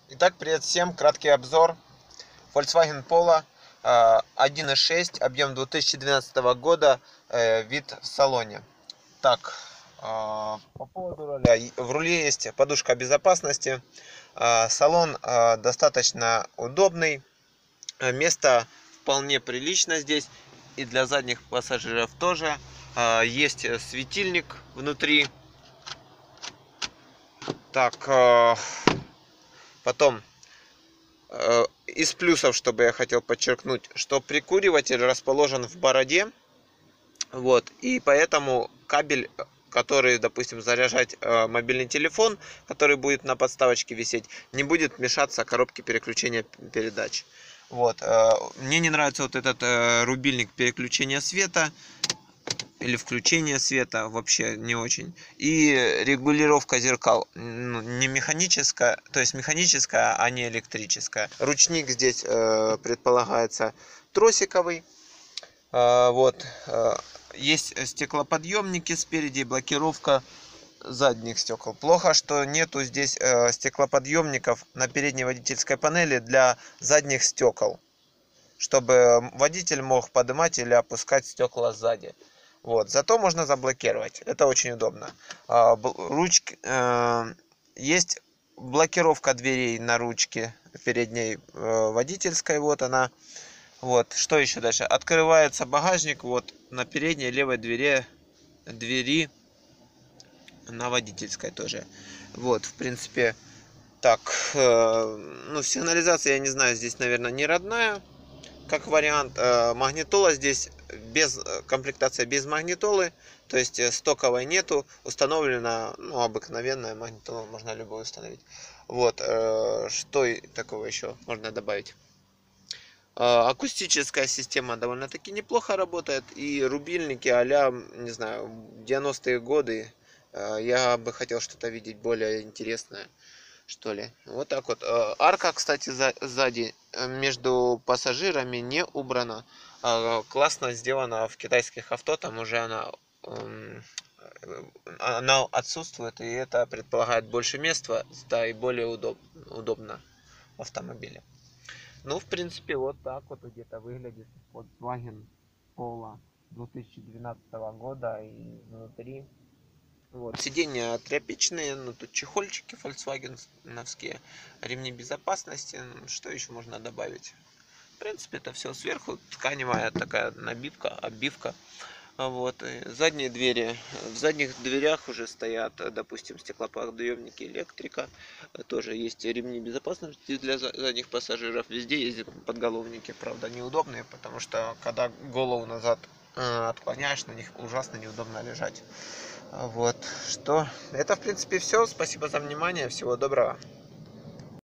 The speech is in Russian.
Итак, привет всем, краткий обзор. Volkswagen Polo 1.6, объем 2012 года, вид в салоне. Так, по поводу руля. В руле есть подушка безопасности. Салон достаточно удобный. Место вполне прилично здесь. И для задних пассажиров тоже. Есть светильник внутри. Так, потом из плюсов, чтобы я хотел подчеркнуть, что прикуриватель расположен в бороде, вот, и поэтому кабель, который, допустим, заряжать мобильный телефон, который будет на подставочке висеть, не будет мешаться коробке переключения передач. Вот, мне не нравится вот этот рубильник переключения света или включение света, вообще не очень. И регулировка зеркал не механическая, то есть механическая, а не электрическая. Ручник здесь предполагается тросиковый. Вот. Есть стеклоподъемники спереди, блокировка задних стекол. Плохо, что нету здесь стеклоподъемников на передней водительской панели для задних стекол, чтобы водитель мог поднимать или опускать стекла сзади. Вот. Зато можно заблокировать. Это очень удобно. Ручки, есть блокировка дверей на ручке передней водительской. Вот она. Вот. Что еще дальше? Открывается багажник вот на передней левой двери на водительской тоже. Вот, в принципе, так. Ну, сигнализация, я не знаю, здесь, наверное, не родная. Как вариант, магнитола здесь без комплектация, без магнитолы, то есть стоковой нету, установлена, ну, обыкновенная магнитола, можно любую установить. Вот, что такого еще можно добавить? Акустическая система довольно-таки неплохо работает, и рубильники а-ля, не знаю, 90-е годы, я бы хотел что-то видеть более интересное, что ли. Вот так вот. Арка, кстати, сзади между пассажирами не убрана. Классно сделана в китайских авто. Там уже она отсутствует, и это предполагает больше места, да, и более удобно в автомобиле. Ну, в принципе, вот так вот где-то выглядит Volkswagen Polo 2012 года и внутри. Вот. Сиденья тряпичные, но тут чехольчики фольксвагеновские, ремни безопасности. Что еще можно добавить? В принципе, это все сверху. Тканевая такая набивка, оббивка. Вот. И задние двери. В задних дверях уже стоят, допустим, стеклоподъемники электрика. Тоже есть ремни безопасности для задних пассажиров. Везде есть подголовники. Правда, неудобные, потому что когда голову назад отклоняешь, на них ужасно неудобно лежать. Вот, что, это в принципе все. Спасибо за внимание, всего доброго.